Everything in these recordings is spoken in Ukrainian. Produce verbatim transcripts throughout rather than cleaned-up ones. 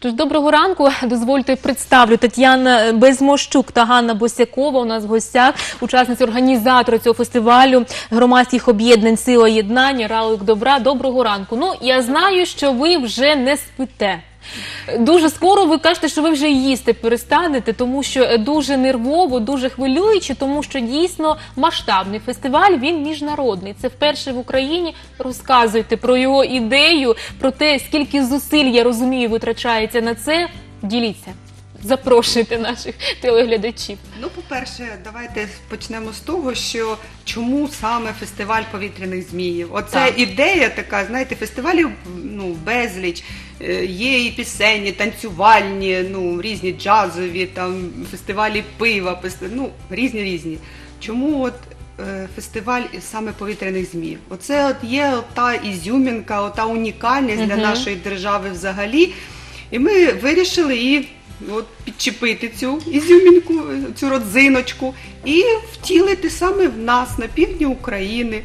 Тож, доброго ранку. Дозвольте представлю Тетяна Безмощук та Ганна Босякова у нас в гостях, учасниці організатора цього фестивалю громадських об'єднань «Сила єднання», «Ранок добра». Доброго ранку. Ну, я знаю, що ви вже не спите. Дуже скоро ви кажете, що ви вже їсти перестанете, тому що дуже нервово, дуже хвилююче, тому що дійсно масштабний фестиваль, він міжнародний. Це вперше в Україні. Розказуйте про його ідею, про те, скільки зусиль, я розумію, витрачається на це. Діліться. Запрошуйте наших телеглядачів. Ну, по-перше, давайте почнемо з того, що чому саме фестиваль повітряних зміїв. Оце так. Ідея така, знаєте, фестивалів ну, безліч. Є і пісенні, танцювальні, ну, різні джазові, там, фестивалі пива, ну, різні-різні. Чому от е, фестиваль саме повітряних зміїв? Оце от є та ізюмінка, ота унікальність для нашої держави взагалі. І ми вирішили її от, підчепити цю ізюмінку, цю родзиночку і втілити саме в нас, на півдні України,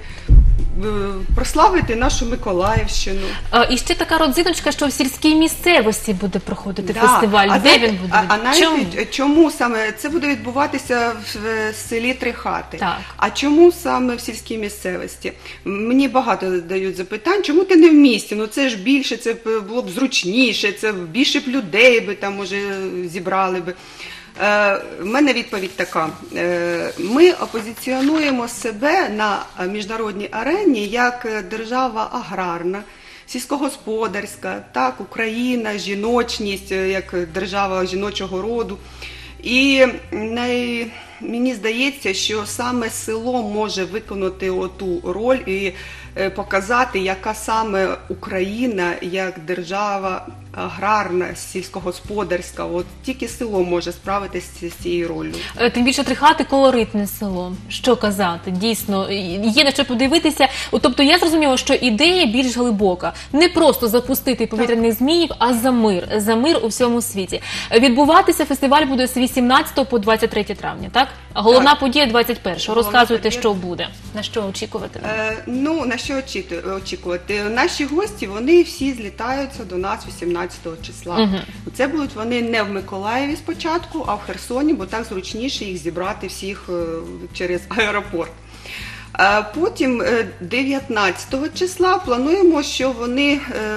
прославити нашу Миколаївщину. А, і ще така родзиночка, що в сільській місцевості буде проходити да. фестиваль. А Де де, він буде? А, а навіть чому? чому саме? Це буде відбуватися в селі Трихати. Так. А чому саме в сільській місцевості? Мені багато дають запитань, чому ти не в місті? Ну це ж більше, це було б зручніше, це більше б людей би там, може, зібрали би. У мене відповідь така. Ми опозиціонуємо себе на міжнародній арені як держава аграрна, сільськогосподарська, так, Україна, жіночність, як держава жіночого роду. І най... мені здається, що саме село може виконати оту роль і показати, яка саме Україна як держава аграрна, сільськогосподарська. От тільки село може справитися з цією ролью. Тим більше Трихати – колоритне село. Що казати? Дійсно, є на що подивитися. Тобто я зрозуміла, що ідея більш глибока. Не просто запустити повітряних зміїв, а за мир. За мир у всьому світі. Відбуватися фестиваль буде з вісімнадцятого по двадцять третє травня, так? А головна так. подія двадцять першого. Розказуйте, подія... що буде. На що очікувати? Е, ну, на що очікувати? Наші гості, вони всі злітаються до нас вісімнадцятого числа. Угу. Це будуть вони не в Миколаєві спочатку, а в Херсоні, бо так зручніше їх зібрати всіх через аеропорт. Потім дев'ятнадцятого числа плануємо, що вони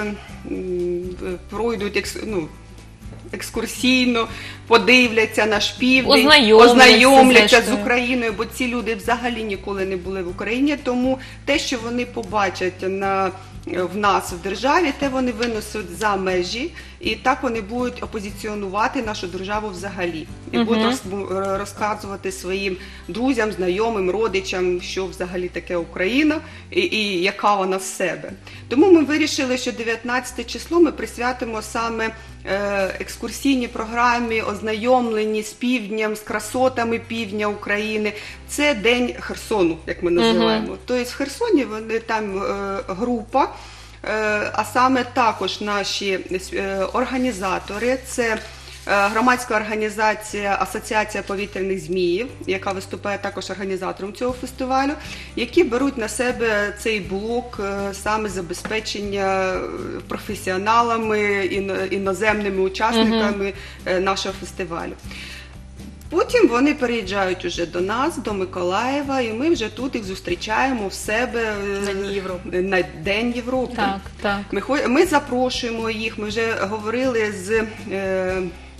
пройдуть, ну, екскурсійно, подивляться наш південь, ознайомляться, ознайомляться з Україною, бо ці люди взагалі ніколи не були в Україні, тому те, що вони побачать на, в нас в державі, те вони винесуть за межі, і так вони будуть опозиціонувати нашу державу взагалі. І uh-huh. будуть розказувати своїм друзям, знайомим, родичам, що взагалі таке Україна і, і яка вона з себе. Тому ми вирішили, що дев'ятнадцяте число ми присвятимо саме екскурсійній програмі, ознайомлені з півднем, з красотами півдня України. Це День Херсону, як ми називаємо. Uh-huh. Тобто в Херсоні вони, там е, група, е, а саме також наші е, організатори, це громадська організація Асоціація повітряних зміїв, яка виступає також організатором цього фестивалю, які беруть на себе цей блок саме забезпечення професіоналами, іноземними учасниками uh-huh. нашого фестивалю. Потім вони переїжджають уже до нас, до Миколаєва, і ми вже тут їх зустрічаємо в себе на День Європи. Так, так. Ми, ми запрошуємо їх, ми вже говорили з... Е,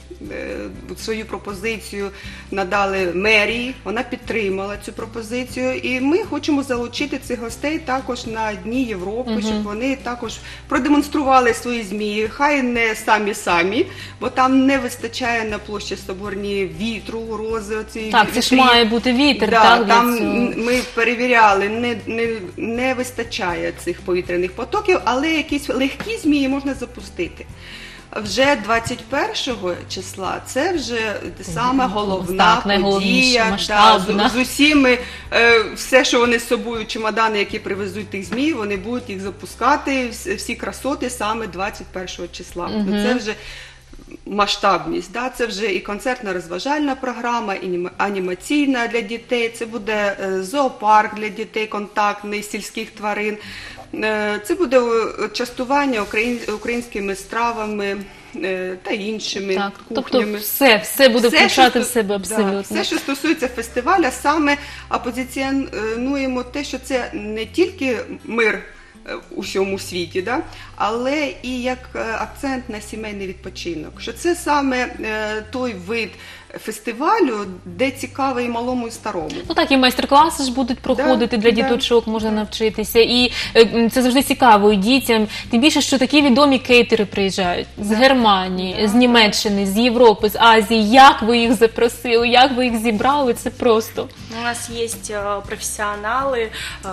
свою пропозицію надали мерії, вона підтримала цю пропозицію, і ми хочемо залучити цих гостей також на Дні Європи, uh-huh. щоб вони також продемонстрували свої змії, хай не самі-самі, бо там не вистачає на площі Соборній вітру, рози. Так, це ж має бути вітер. Да, так, там цього. Ми перевіряли, не, не, не вистачає цих повітряних потоків, але якісь легкі змії можна запустити. Вже двадцять першого числа це вже саме головна так, подія, да, з, з усіми, е, все, що вони з собою, чемодани, які привезуть тих змій, вони будуть їх запускати, всі красоти саме двадцять першого числа. Угу. Це вже масштабність, да? Це вже і концертно-розважальна програма, і анімаційна для дітей, це буде зоопарк для дітей, контактний, сільських тварин. Це буде частування українськими стравами е, та іншими Так, тобто кухнями. все, все буде Все, включати що в себе стос- абсолютно. Да, все, що стосується фестиваля, саме опозиціонуємо те, що це не тільки мир е, у всьому світі, да, але і як е, акцент на сімейний відпочинок. Що це саме е, той вид фестивалю, де цікаво і малому, і старому. Ну так, і майстер-класи ж будуть проходити для да. діточок, можна навчитися. І е, це завжди цікаво і дітям. Тим більше, що такі відомі кейтери приїжджають з Германії, з Німеччини, з Європи, з Азії. Як ви їх запросили, як ви їх зібрали, це просто. У нас есть э, профессионалы,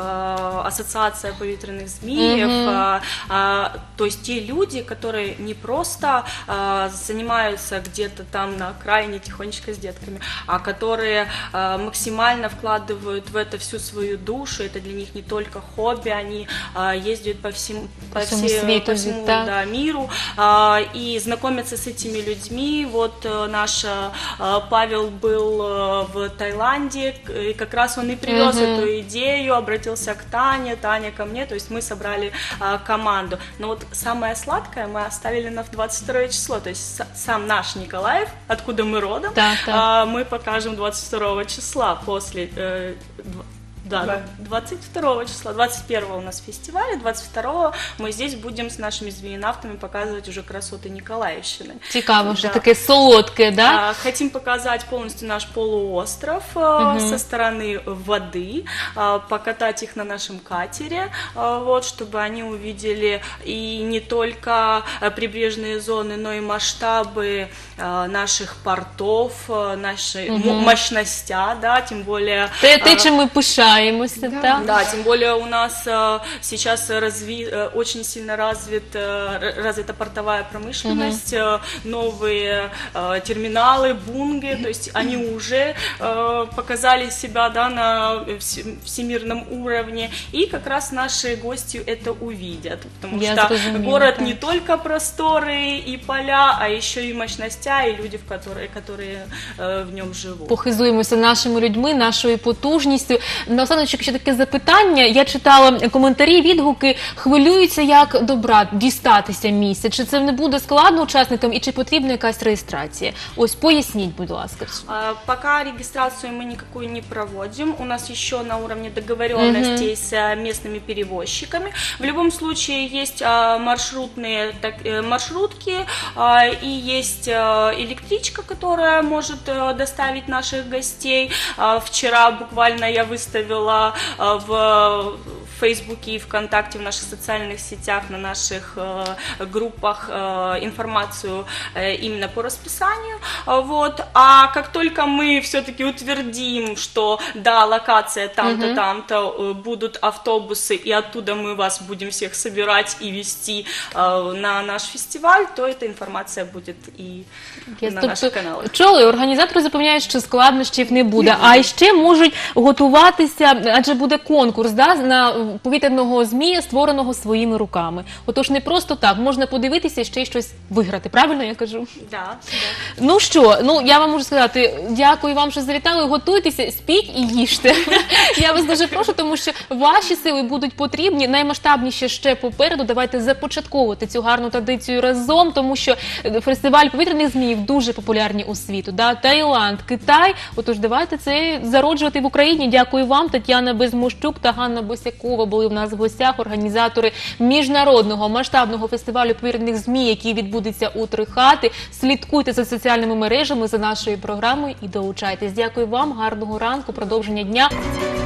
э, ассоциация повітряных змеев, Мгм. э, э, то есть те люди, которые не просто э, занимаются где-то там на окраине тихонечко с детками, а которые э, максимально вкладывают в это всю свою душу. Это для них не только хобби, они э, ездят по всему, по всему все- свету, по всему да. да, миру э, и знакомятся с этими людьми. Вот э, наш э, Павел был э, в Таиланде, к- и как раз он и привез Мгм. эту идею, обратился к Тане, Таня ко мне, то есть мы собрали э, команду. Но вот самое сладкое мы оставили на двадцать второе число, то есть с- сам наш Николаев, откуда мы родом, Так, так. а, мы покажем двадцать второго числа после... э, дв- Да, Да. двадцать второго числа, двадцать первого у нас фестиваль, двадцать второго мы здесь будем с нашими змеинавтами показывать уже красоты Николаевщины. Цікаво, що Да. таке солодке, да? А, Хотим показать полностью наш полуостров а, Мгм. со стороны воды, а, покатать их на нашем катере, а, вот, чтобы они увидели и не только а, прибрежные зоны, но и масштабы а, наших портов, а, нашей м- Мгм. мощностя, да, тем более... Те, те а, чим ми пишаємося, Да. так? Да, тем более у нас э, сейчас разви, э, очень сильно развит, э, р- развита портовая промышленность, э, новые э, терминалы, бунги, то есть они уже э, показали себя, да, на вс- всемирном уровне, и как раз наши гости это увидят, потому Я что зрозуміла, город так. не только просторы и поля, а еще и мощностя, и люди, в которые, которые э, в нем живут. Похизуємося нашими людьми, нашою потужністю. Наостанок ще таке запитання. Я читала коментарі, відгуки. Хвилюються, як добра дістатися місця. Чи це не буде складно учасникам і чи потрібна якась реєстрація? Ось поясніть, будь ласка. А, Пока регистрацию мы никакую не проводим. У нас еще на уровне договоренностей с а, местными перевозчиками. В любом случае есть а, маршрутные так, э, маршрутки а, и есть а, электричка, которая может а, доставить наших гостей. А, Вчера буквально я выставила а, в Фейсбуке и ВКонтакте, в наших социальных сетях, на наших э, группах э, информацию э, именно по расписанию. А, Вот. А как только мы все-таки утвердим, что да, локация там-то, Мгм. там-то, э, будут автобусы, и оттуда мы вас будем всех собирать и вести э, на наш фестиваль, то эта информация будет и на наших каналах. Чули, організатори запевняють, що складнощів не буде. А ще можуть готуватися, адже буде конкурс, да, на повітряного змія, створеного своїми руками. Отож, не просто так, можна подивитися і ще й щось виграти. Правильно я кажу? Да, да. Ну що, ну я вам можу сказати, дякую вам, що завітали. Готуйтеся, спіть і їжте. Я вас дуже прошу, тому що ваші сили будуть потрібні. Наймасштабніше ще попереду. Давайте започатковувати цю гарну традицію разом, тому що фестиваль повітряних зміїв дуже популярні у світу. Да? Таїланд, Китай. Отож, давайте це зароджувати в Україні. Дякую вам, Тетяна Безмощук та Ганна Босякова були в нас в гостях, організатори міжнародного масштабного фестивалю повітряних змій, який відбудеться у Три Хати. Слідкуйте за соціальними мережами, за нашою програмою і долучайтесь. Дякую вам, гарного ранку, продовження дня.